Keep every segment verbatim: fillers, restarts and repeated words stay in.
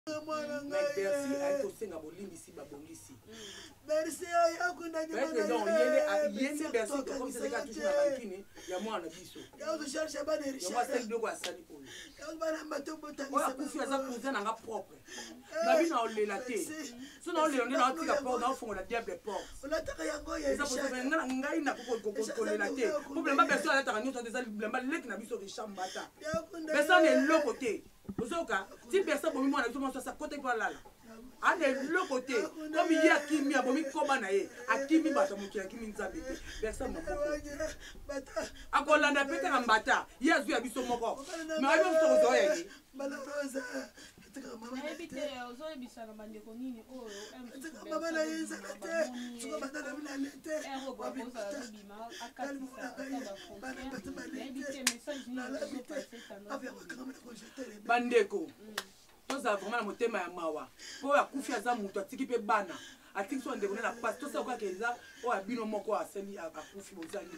Merci à tout ce ngabolimbi si babongisi. Merci à kunda ni mwana. Donc yende yende merci comme c'est ka toujours na rankine ya mwana biso. Ya zo cherche ba de richesse. Ya mwa biloko ya sali oyo. Ya bana mato botanga. Oya kufi aza cousin nga propre. Na bina olela te. So na olela na otika porte na fongo na diable porte. Olataka yango ya richesse. Ça peut nga ngai na ko ko ko lela te. Problème ba personne ala taka nyonso des problème lek na biso richesse mbata. Personne est le côté. Ozoka, si personne bomi mwana biso mwana sa côté pour lala. Ane le côté, comme il y a Kimi, a bomi koba na ye, a Kimi bata muki a Kimi nzambe te. Personne n'a pas. A kolanda pete na mbata, ya zu ya biso moko. Mais ayo mto ozoya ye. Malheureuse. Ebite ozoya bisa na bandeko nini o o mama na yeza te. Suka bata na mina lete. Ero ba boza bima akati sa ba frontière. Ebite message ni ko passer ta bandeko. Toza vraiment na motema ya mawa. Po ya kufi aza mutu atiki pe bana. Atiki so ndeko na passe tosa kwa keza o abino moko aseli akufi bozali.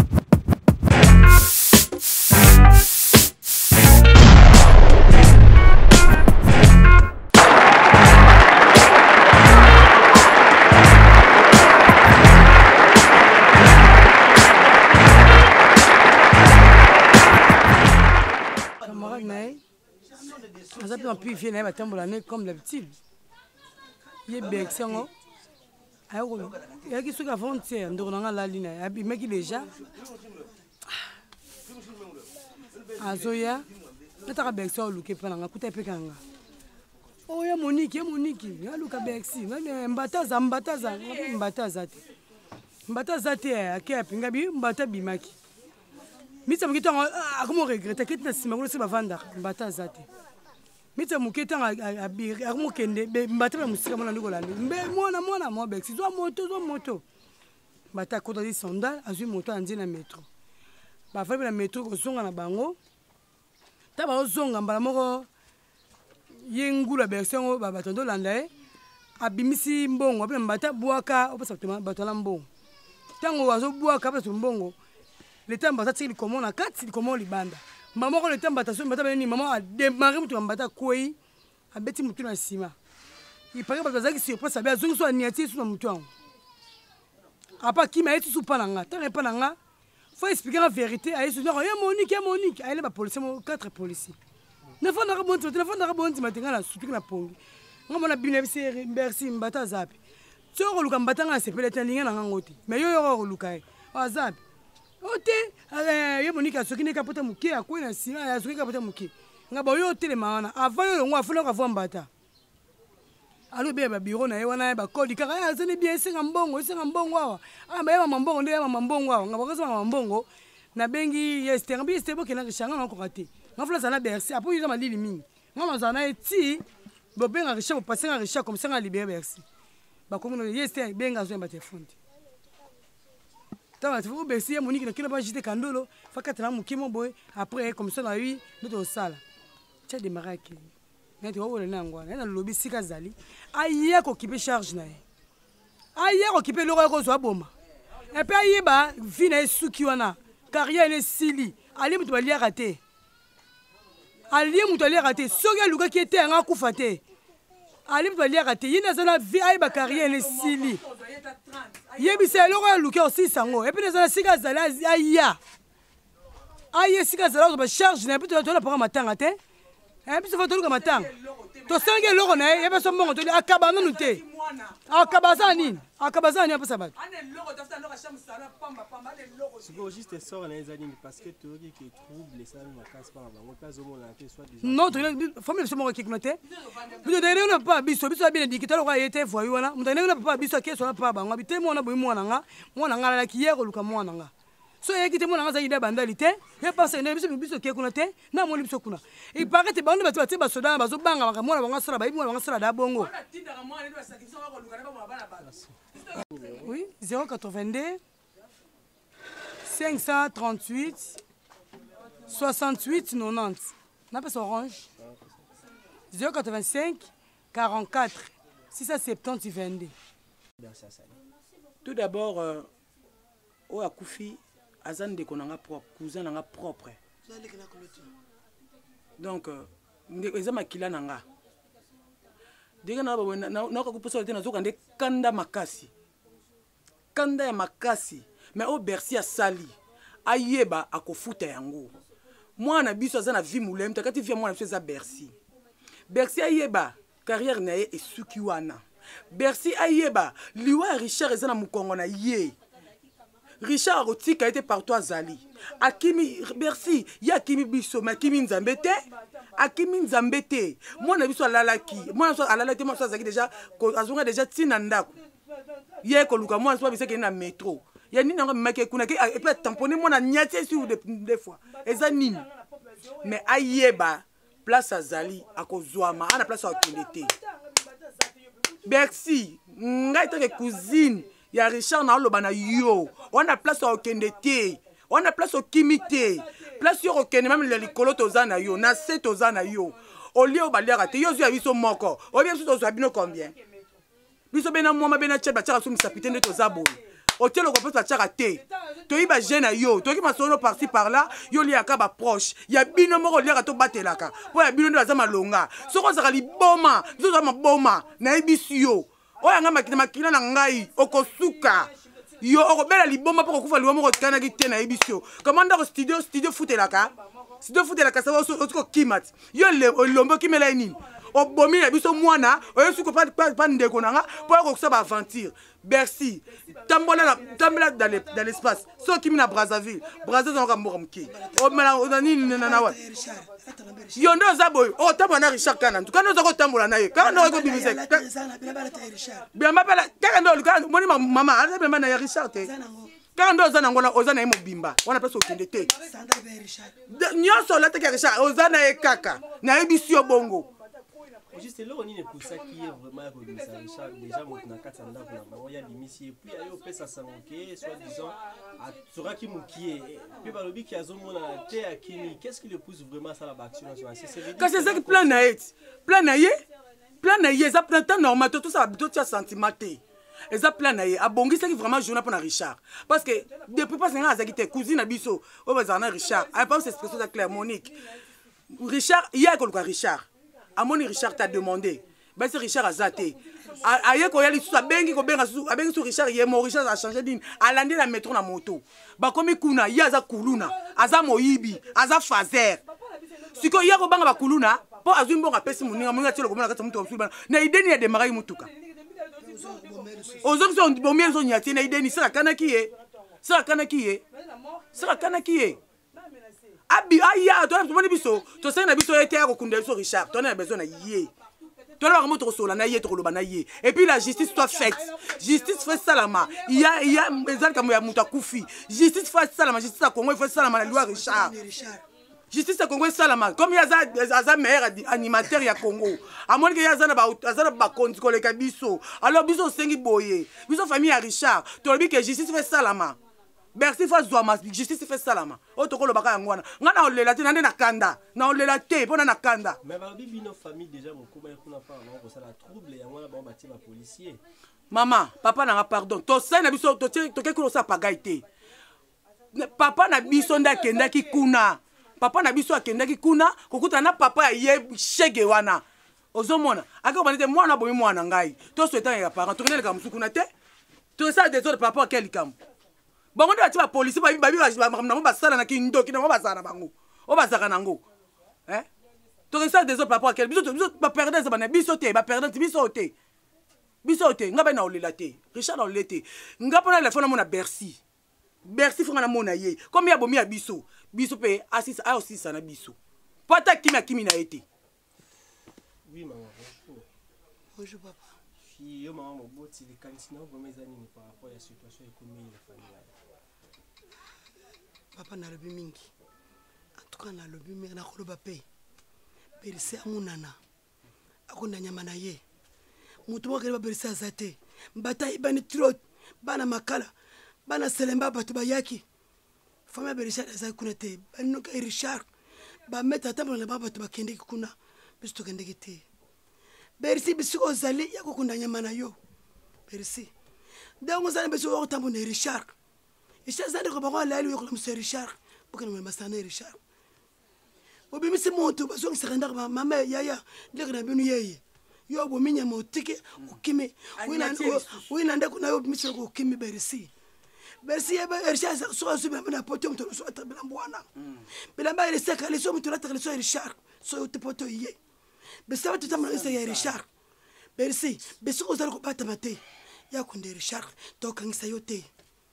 Ça peut en plus venir à l'année comme d'habitude. Il est bien que ça. Il y a qui sont à frontière, on a la ligne. Il y a qui déjà. Azoya, tu as bien que ça, Luke Pananga, tu as bien que oh, il y a Monique, il y a Monique, il y a Luca Bexi, Mbataza, Mbataza, Mbataza. Mbataza, tu es à Kapingabi, Mbatabi Maki. Mita mukita akomo regrette que tu simakulo se bavanda Mbataza te. Mita mukita abiri akomo kende mbata ba musika mona ndiko landi. Mbe mwana mwana mo Bexi zo moto zo moto. Mbata kota di sandal azui moto andi na metro. Ba fa na metro ko zonga na bango. Ta ba zonga mbala moko yengula Bexi ngo ba batondo landa e. Abimisi mbongo ape mbata buaka opasa tuma batola mbongo. Tango wazo buaka opasa mbongo. Le temps batati li comment na quatre li comment li banda maman ko le temps batation bata beni maman a démarré mutu mbata koi a beti mutu na sima il paraît bazaki surprise abia zongi so aniati so na mutu an apa ki ma etu so pananga ta pananga faut expliquer la vérité a yesu na ya Monique ya Monique a ile ba policier mo quatre policiers ne faut na bonti ne faut na bonti matenga na sutu na pongi ngamo na bine bisi merci mbata zapi so ko luka mbata nga sepele talinga na ngoti mais yo yo ko luka e azapi ote eh ye Monique asoki ne kapota muke akwe na sima ya asoki kapota muke ngaba yo tele maana avant yo ngo afuna ka mbata alo be ba bureau na ye wana ba kodi kaka ya zene bien senga mbongo senga mbongo awa ah ba ya mbongo nde ya mbongo awa ngaba ko senga mbongo na bengi yeste ngabi yeste boke na kishanga na ko kati ngafula sana bersi apo yuza malili mingi ngama zana eti bo benga risha bo pasenga risha comme senga libéré bersi ba komo yeste benga zo mbate fundi. Tu vois, Bessie, Monique, qui n'a pas jeté Candolo, faut qu'elle ait un mouquet, boy, après, comme ça, on a eu notre salle. Tu as des maraques. Tu vois, on a un lobby si Kazali. Aïe, qui peut charge. Aïe, qui peut le rose à Boma. Et puis, aïe, bah, vine Sukiwana, carrière est Sili. Allez, tu vas lire rater. Allez, tu vas lire rater. Soga Luga qui était un coup faté. Allez, tu vas lire rater. Il y a une vie, aïe, bah, carrière est Sili. Yebise loko luke aussi sango et puis les sika zala aya aya sika zala ba charge na peut-être la pour matanga te et puis ça va toluka matanga to sange loko na yeba so mbongo to akabana nute akabaza nini akabaza nini pesa bato ane loko tafta loko shamu sana pamba pamba ane loko c'est juste sort na ezali parce que théorie qui trouble ça na casse pas bango pas au monde que soit déjà non famille so mo ki knote biso de ne pas biso biso bien indiqué loko yete voyou wana mutane ne pas biso ke so pas bango bite mo na boy mo na nga mo na nga la ki yeko luka mo na nga so yekite mo na nga za ida bandalité et parce que biso biso ke knote na mo biso kuna il paraît te bande bati bati basoda bazo banga banga mo na banga sala ba mo na banga sala da bongo. Oui, zéro quatre-vingt-deux cinq cent trente-huit soixante-huit quatre-vingt-dix. On appelle ça orange. zéro quatre-vingt-cinq quarante-quatre six cent soixante-dix vingt-deux. Tout d'abord, euh, au Akoufi, Azan de Konanga propre, cousin nanga propre. Donc, les hommes qui l'ont. ndenge nakokuposa te nazoka nde kanda makasi kanda ya makasi mais o Bercy asali ayeba akofuta yango mwana biso aza na vie molemi takati vie mwana biso eza Bercy Bercy ayeba carrière na ye esuki wana Bercy ayeba liwa ya Richard eza na mokongo na ye Richard akotika ete partout azali akimi Bercy ya akimi biso mais akimi nzambe te akimi nzambe te mwana biso alalaki mwana biso alalaki mwana biso azalaki déjà azonga déjà ntina ndako ye koluka mwana biso biseke na métro ya nini yango memaki kuna et puis tamponner mwana nyati sur des fois eza nini mais ayeba place azali akozwama ana place akende te Bercy ngai take cousine ya Richard na oloba na yo on a place akende te on a place okimi te place yo okende même le likolo toza na yo na se toza na yo olio baliaka te yo zo ya biso moko o bien biso toza bino combien biso bena moma bena cheba chaka so misapite nde toza boye hotel ko peut chaka te to yiba jeune yo to ki masono parti par là yo liaka ba proche ya bino moko liaka to batelaka po ya bino ndo aza malonga soko zaka liboma zo za maboma na ibisi yo oya nga makina makina na ngai okosuka yo okobela liboma poko kufa liwa moko kana ki te na ibisi yo komanda ko studio studio futelaka studio futelaka sa osiko kimat yo le lombo kimela nini obomi na biso mwana oyo suko pa pa ndeko nanga po ko kusaba aventure Bercy tambola tambola dans l'espace so kimi na Brazzaville Brazzaville on ka mboka mki o mala onani na wa yo ndo zaboy o tambola na Richard kana ntuka ndo zako tambola na ye kana ndo ko bimise bien mapala kana ndo kana moni mama ale be mana ya Richard te kana ndo zana ngona ozana ye mobimba wana place okende te nyoso la te ka Richard ozana ye kaka na ye bisio bongo. Juste là, on est pour ça qui est vraiment Richard. Déjà, mon nakatanda pour la il y a l'immiscier. Puis il y a au pesa sangoke, soit disant, à sera qui moukier. Puis par le but qui a zoomé la terre à Kimi, qu'est-ce qui le pousse vraiment à la action? Quand c'est ça qui plan naït, plan naït, plan naït, ça plan temps normal, tout ça, tout ça sentimenté. Et ça plan naït, à bongi c'est qui vraiment journal pour Richard. Parce que depuis pas cinq ans, ça qui était cousine à Bisso, au bazar Richard. À part cette expression de Claire Monique. Richard, il y a quoi Richard? Amoni Richard t'a demandé. Ben c'est Richard a zaté. Aïe ko yali sous abengi ko benga sous abengi sous Richard yemo Richard a changé d'une. A landé la métro na moto. Ba komi kuna yaza kuluna, aza moyibi, aza fazer. Siko yako banga ba kuluna, po azumbo ngapesi muninga muninga tshelo ko mona ka tsamuto obsuba. Na ideni ya demarai mutuka. Ozo so bomie so nyati na ideni sala kana kiye. Sala kana kiye. Sala kana kiye. Abi aya to na biso to se na biso ete ko kunda biso Richard to na besoin na yé to na mo to sola na yé to loba na yé et puis la justice soit faite justice fait salama il y a il y a ezal comme ya muta kufi justice fait salama justice à Congo fait salama na loi Richard justice à Congo salama comme ya za za meilleur animateur ya Congo amoni ke ya za na ba za na ba konti ko le biso alors biso sengi boye biso famille ya Richard to bi que justice fait salama Bercy fa zwa justice fait salama otoko lo baka ngwana ngana olela te nande na kanda na olela te pona na kanda mais ba bibi no famille déjà mokoma kuna pa na ko sala trouble ya ngwana ba bati ba policier maman papa na pardon to sai na biso to to ke ko sa pagaite papa na biso nda kenda ki kuna papa na biso akenda ki kuna kokuta na papa ye shege wana ozomona akako banete mwana bomi mwana ngai to souhaitant ya parent to kenele ka musukuna te to ça des autres papa quel kam bango nde ba police ba ba ba ba sala na kindoki na ba sala bango o ba saka nango hein to ça des autres papa quel biso biso ba perdre ça ba biso te ba perdre biso te biso te ngaba na olela te Richard na olete ngapa na telefone mo na Bercy Bercy fona na mona ye comme ya bomi ya biso biso pe assist a aussi ça na biso pata kimi kimi na été. Oui maman bonjour papa yo maman mo boti le kantina bo mezani par rapport à la situation économique la famille papa na lobi mingi en tout cas na lobi mingi na koloba pe Bercy amunana akunda nyama na ye mutu mo kele ba Bercy azate mbata ibani trot bana makala bana selemba batu bayaki famille Bercy azai kuna te bano ka Richard ba meta tambo na baba tu bakende kuna biso to kende te Bercy biso ozali yakukunda nyama na yo Bercy dango zana biso ko tambo na Richard Richard zade ko ba ko la yo ko monsieur Richard bokana ma masana Richard obi misi monto bazo ngisakanda ba mama yaya lekana binu yeye yo bominya motike ukimi wina ndeko na yo misho ko ukimi berisi berisi eba erisha so so bana poto mto so tabela mbwana bila ba erisa kale so mto lata kale so erishar so yo poto ye besaba tutamana isa ya erishar berisi beso ko zalo ko bata mate ya kunde erishar to kangisa yote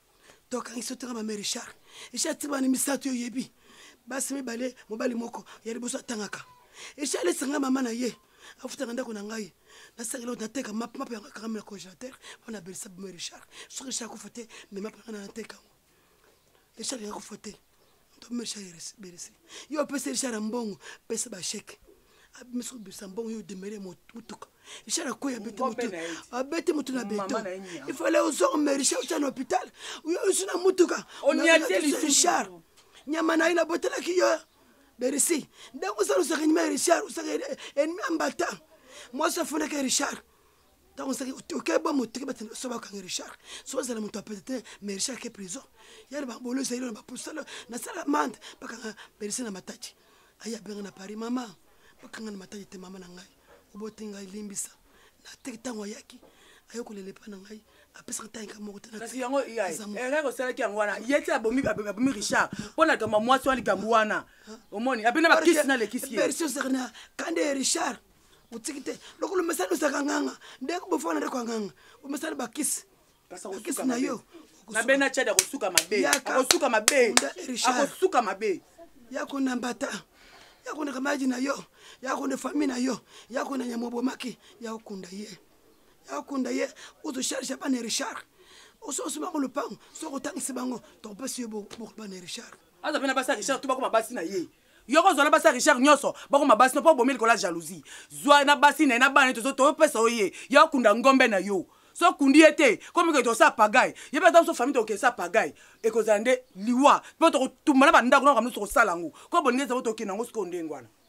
to kangisa to kama erishar isha tibani misato yo yebi basi mibale mobali moko yari boso tangaka isha le sanga mama na ye afuta nganda kuna ngai na sangelo nateka map map ya kamera congélateur on a berisa bu Richard so Richard ko fote mais map na nateka Richard ya ko fote to me Richard berisi yo pesa Richard mbongo pesa ba chèque abimeso bisa mbongo yo demere mutuka Richard ko ya bete mutu abete mutu na beto il fallait ozo me Richard au hôpital yo usuna mutuka on y a dit Richard nyama na ina botela kiyo berisi ndako sa usaka nyama Richard usaka ennemi ambata moi ça fondait que Richard donc ça OK bon moto que so ba kan Richard so ça la moto peut-être mais Richard qui est prison ya ba bolo ça il ba pusala na sala mande ba kan berisi na matachi aya benga na Paris mama ba kan na matachi te mama na ngai obotinga limbisa na tekitango yaki ayoko lele pa na ngai apesa tanka moko tena kasi yango yai ere ko sala ki yango wana yeti abomi abomi Richard pona kama mwasi wali kambuana omoni apena ba kiss na le kiss ye berisi serna kande Richard utikite lokolo mesana usakanganga ndeko bofona ndeko nganga umesana ba kiss kiss na yo na bena chada ko suka mabe ko suka mabe ko suka mabe yako na mbata yako na kamaji na yo yako na famille na yo yako na nyamobo maki yako kunda ye yakunda ye uzo cherche pas ne Richard oso oso bango le pang so kotangisi bango to pesi bo bo ba ne Richard aza pena basa Richard to bako mabasi na ye yoko zola basa Richard nyoso bako mabasi no po bomeli ko la jalousie zwa na basi na na bana to to pesa oye yakunda ngombe na yo so kundi ete comme que to sa pagaille ye ba dans so famille to ke sa pagaille e ko zande liwa po to tumana ba ndako na kamno so salango ko bonne za to ke nango sko ndengwana